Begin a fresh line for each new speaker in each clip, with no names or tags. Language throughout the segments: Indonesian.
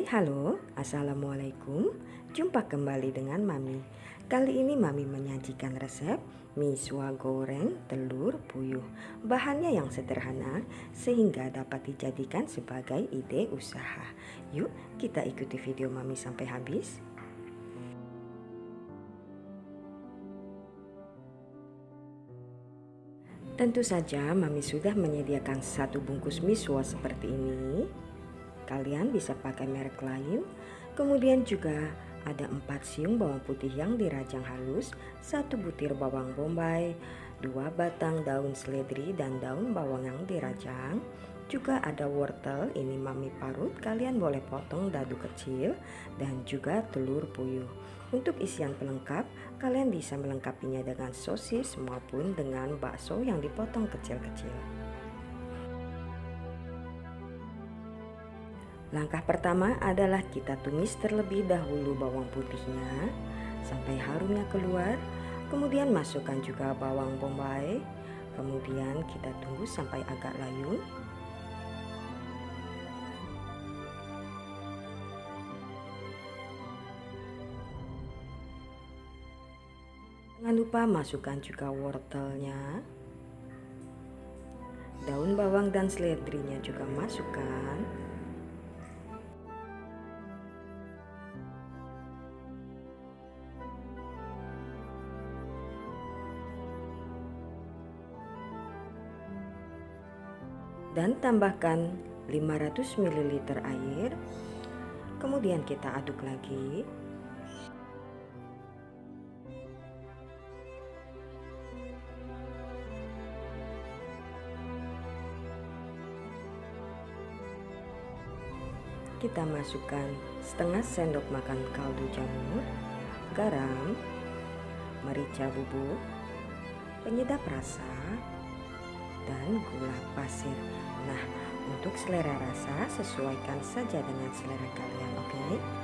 halo, assalamualaikum. Jumpa kembali dengan Mami. Kali ini Mami menyajikan resep miswa goreng telur puyuh. Bahannya yang sederhana sehingga dapat dijadikan sebagai ide usaha. Yuk kita ikuti video Mami sampai habis. Tentu saja Mami sudah menyediakan satu bungkus miswa seperti ini. Kalian bisa pakai merek lain. Kemudian juga ada 4 siung bawang putih yang dirajang halus, 1 butir bawang bombay, 2 batang daun seledri dan daun bawang yang dirajang. Juga ada wortel, ini Mami parut, kalian boleh potong dadu kecil, dan juga telur puyuh. Untuk isian pelengkap, kalian bisa melengkapinya dengan sosis maupun dengan bakso yang dipotong kecil-kecil. Langkah pertama adalah kita tumis terlebih dahulu bawang putihnya sampai harumnya keluar. Kemudian masukkan juga bawang bombay. Kemudian kita tunggu sampai agak layu. Jangan lupa masukkan juga wortelnya. Daun bawang dan seledrinya juga masukkan. Dan tambahkan 500 ml air. Kemudian kita aduk lagi. Kita masukkan setengah sendok makan kaldu jamur, garam, merica bubuk, penyedap rasa, dan gula pasir. Nah, untuk selera rasa sesuaikan saja dengan selera kalian, oke?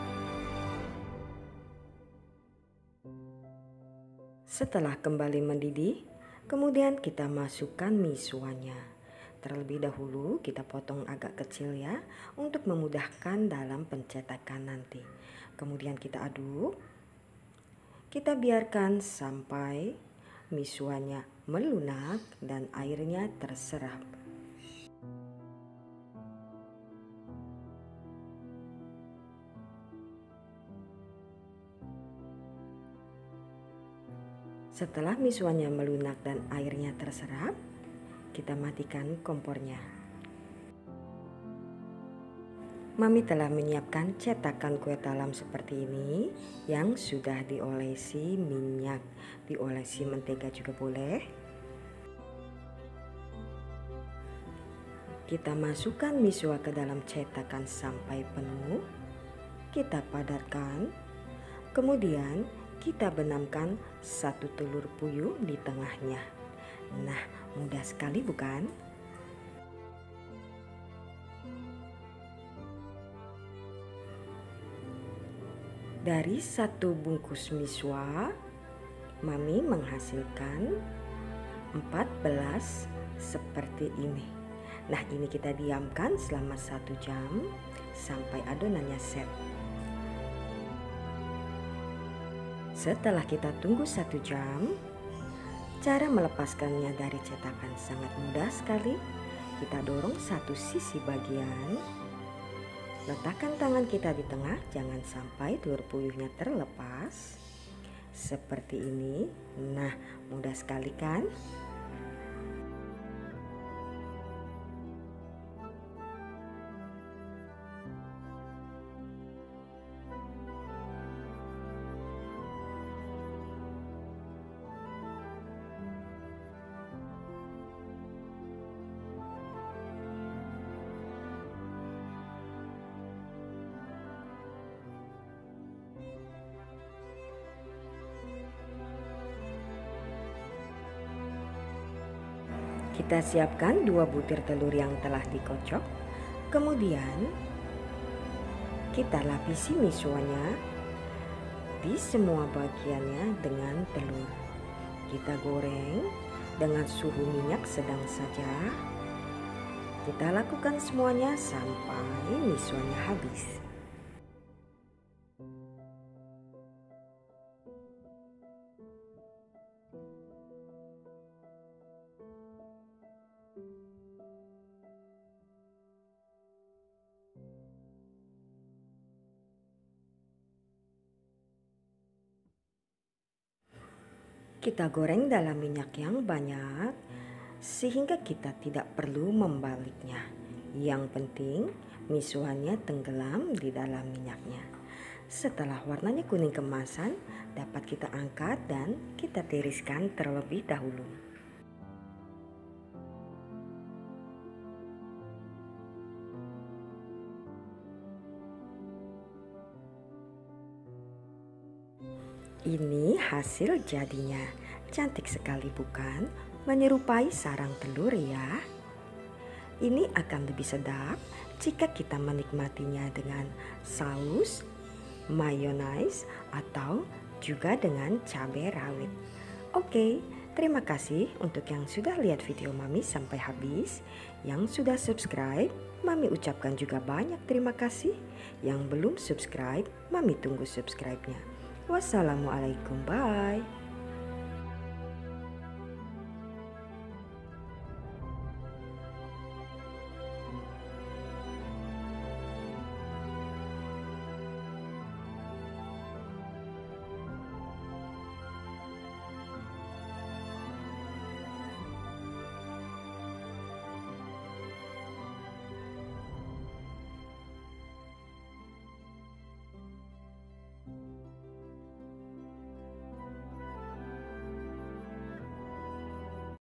Setelah kembali mendidih, kemudian kita masukkan miswanya. Terlebih dahulu kita potong agak kecil ya, untuk memudahkan dalam pencetakan nanti. Kemudian kita aduk. Kita biarkan sampai miswanya melunak dan airnya terserap. Setelah miswanya melunak dan airnya terserap, kita matikan kompornya. Mami telah menyiapkan cetakan kue talam seperti ini yang sudah diolesi minyak, diolesi mentega juga boleh. Kita masukkan miswa ke dalam cetakan sampai penuh. Kita padatkan. Kemudian kita benamkan 1 telur puyuh di tengahnya. Nah, mudah sekali bukan? Dari 1 bungkus miswa, Mami menghasilkan 14 seperti ini. Nah, ini kita diamkan selama 1 jam sampai adonannya set. Setelah kita tunggu 1 jam, cara melepaskannya dari cetakan sangat mudah sekali. Kita dorong satu sisi bagian. Letakkan tangan kita di tengah, jangan sampai telur puyuhnya terlepas. Seperti ini. Nah, mudah sekali kan? Kita siapkan 2 butir telur yang telah dikocok. Kemudian kita lapisi miswanya di semua bagiannya dengan telur. Kita goreng dengan suhu minyak sedang saja. Kita lakukan semuanya sampai miswanya habis. Kita goreng dalam minyak yang banyak sehingga kita tidak perlu membaliknya. Yang penting misuannya tenggelam di dalam minyaknya. Setelah warnanya kuning keemasan, dapat kita angkat dan kita tiriskan terlebih dahulu. Ini hasil jadinya. Cantik sekali bukan? Menyerupai sarang telur ya. Ini akan lebih sedap jika kita menikmatinya dengan saus, mayonaise, atau juga dengan cabai rawit. Oke, terima kasih untuk yang sudah lihat video Mami sampai habis. Yang sudah subscribe, Mami ucapkan juga banyak terima kasih. Yang belum subscribe, Mami tunggu subscribe-nya. Wassalamualaikum, bye.